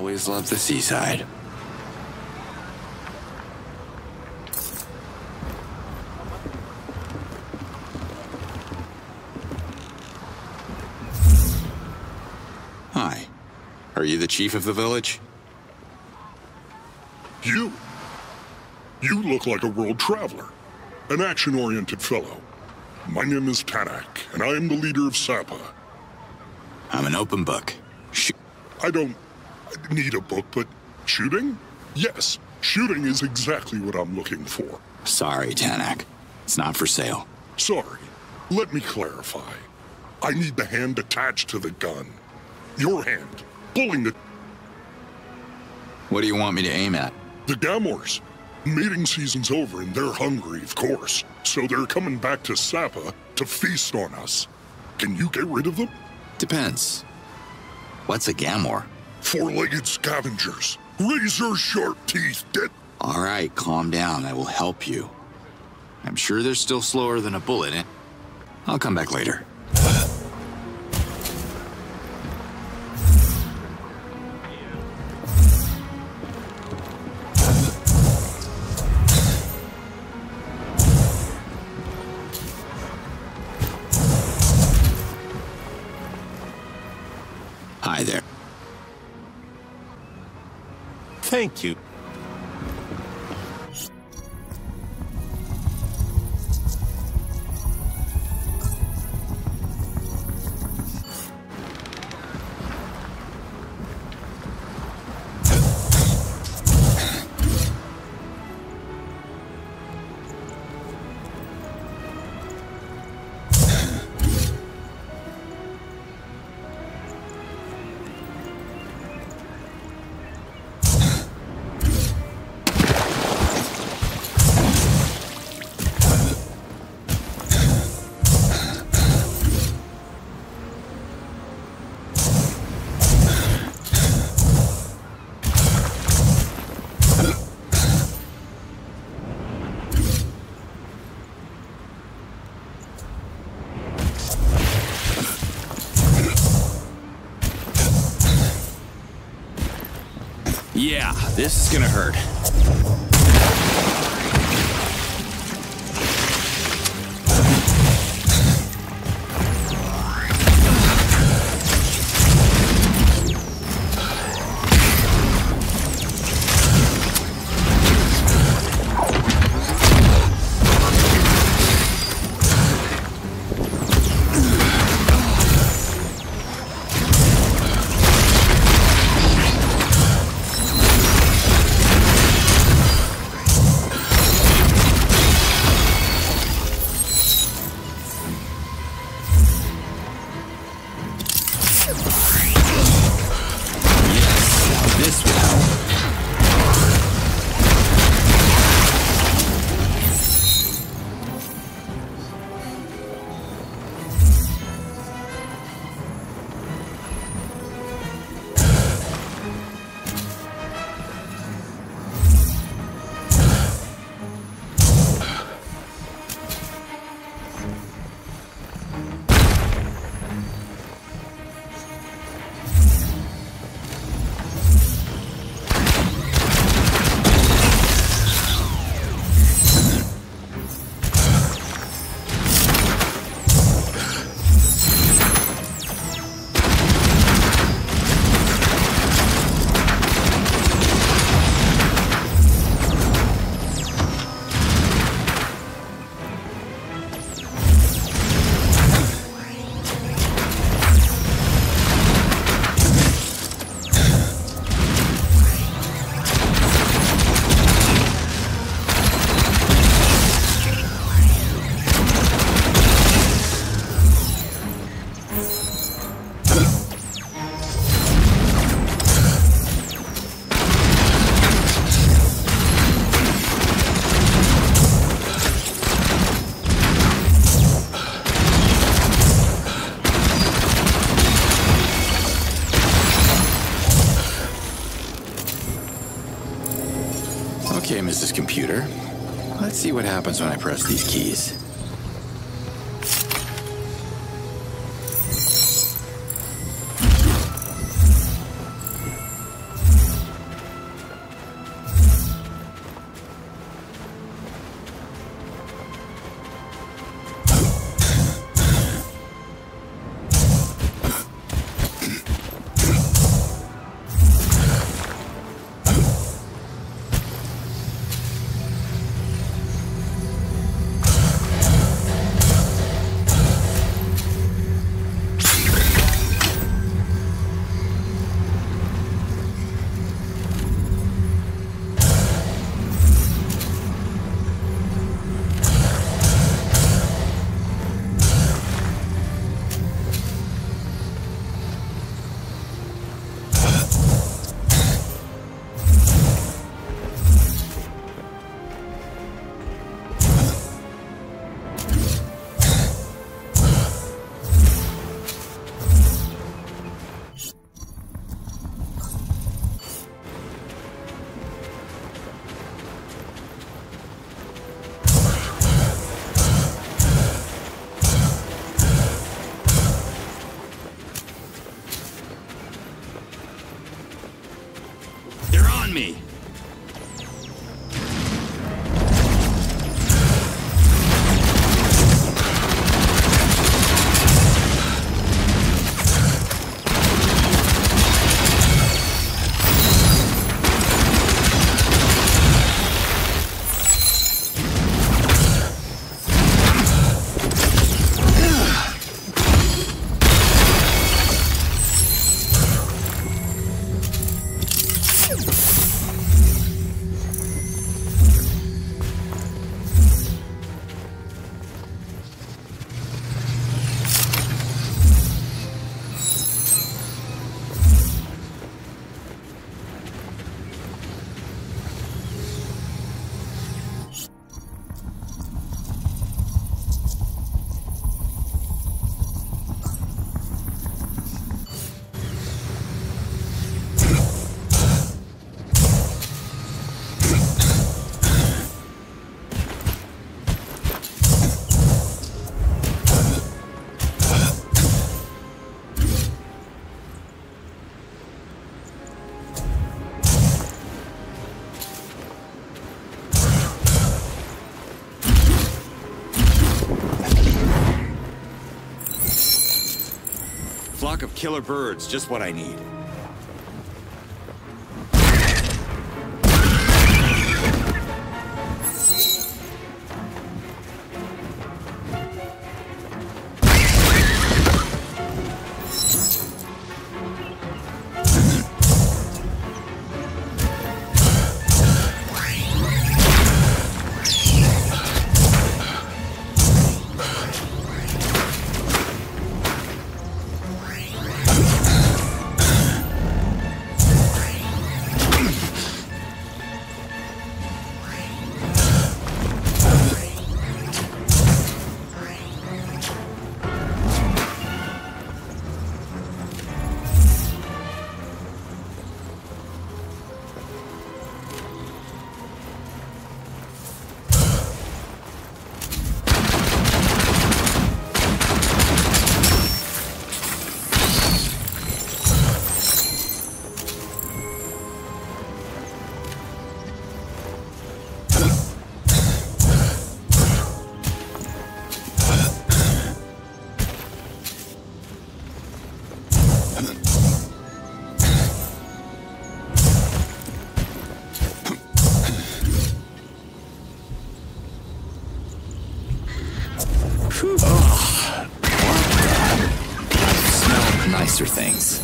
always loved the seaside. Hi. Are you the chief of the village? You? You look like a world traveler. An action-oriented fellow. My name is Tanak, and I am the leader of Sapa. I'm an open book. I don't need a book, but shooting? Yes, shooting is exactly what I'm looking for. Sorry, Tanak. It's not for sale. Sorry. Let me clarify. I need the hand attached to the gun. Your hand, pulling the... What do you want me to aim at? The Gamors. Mating season's over and they're hungry, of course. So they're coming back to Sapa to feast on us. Can you get rid of them? Depends. What's a Gamor? Four-legged scavengers. Razor-sharp teeth, dead... All right, calm down. I will help you. I'm sure they're still slower than a bullet. I'll come back later. Hi there. Thank you. Yeah, this is gonna hurt. Okay, Mrs. Computer. Let's see what happens when I press these keys. on me! Flock of killer birds, just what I need. Nicer things.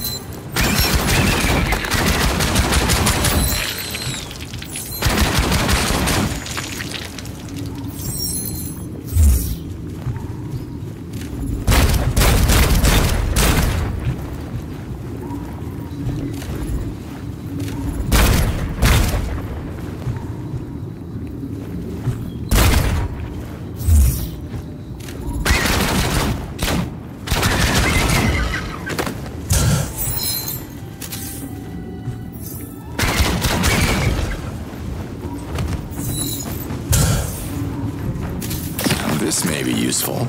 This may be useful.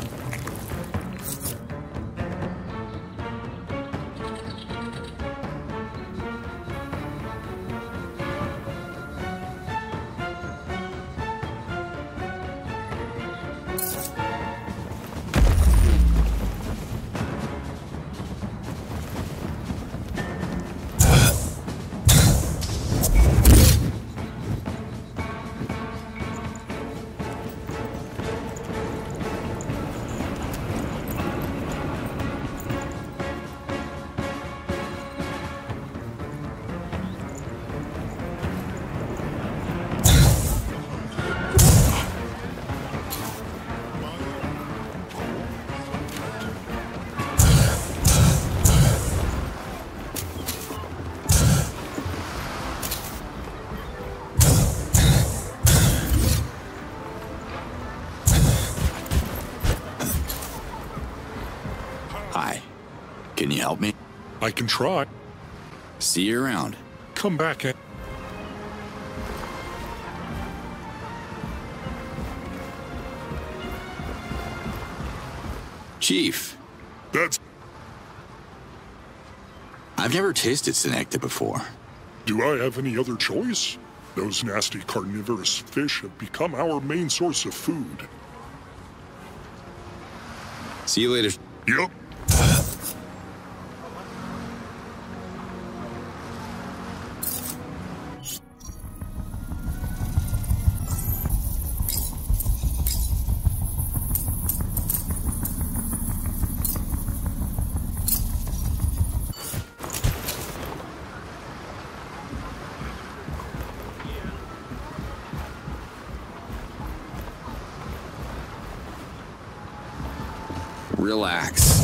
Hi. Can you help me? I can try. See you around. Come back in. Chief. That's... I've never tasted Senecta before. Do I have any other choice? Those nasty carnivorous fish have become our main source of food. See you later. Yep. Relax.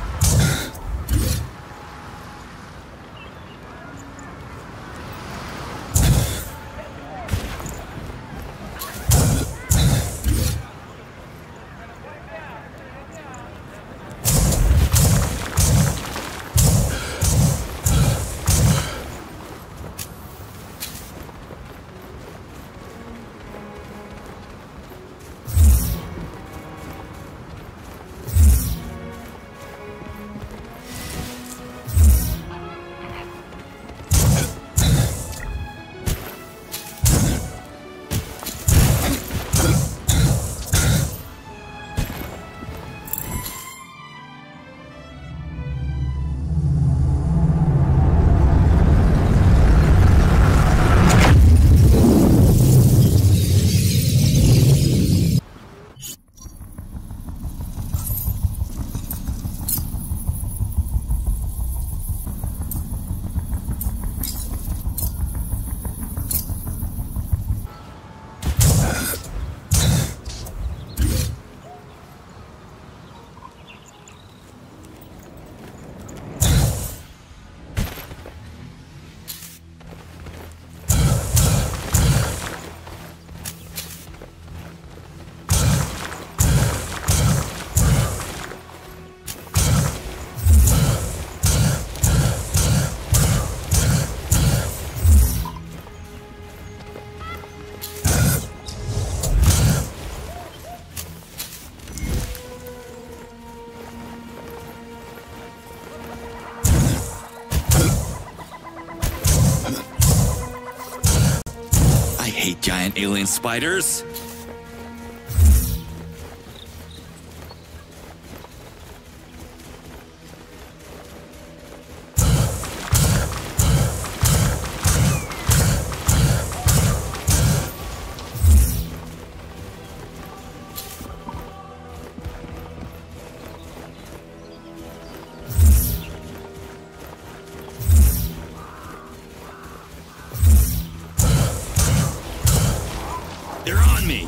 Giant alien spiders? They're on me!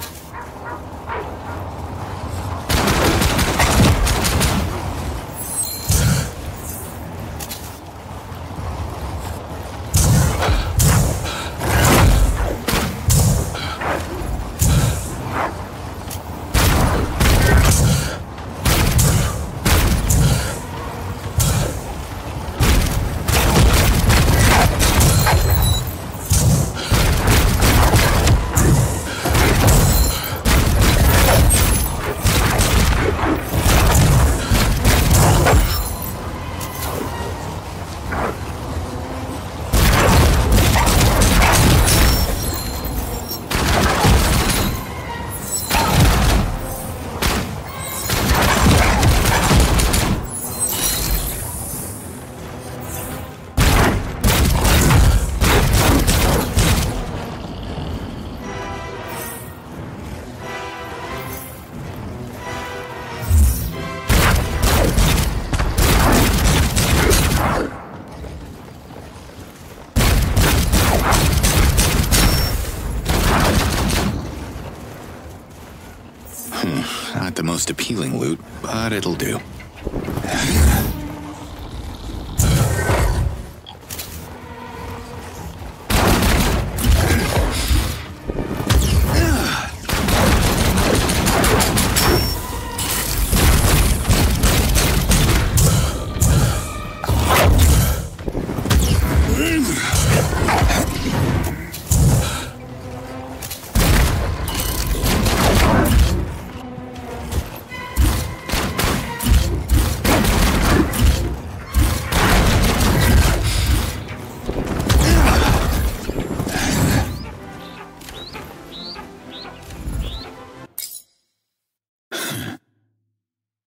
Not the most appealing loot, but it'll do.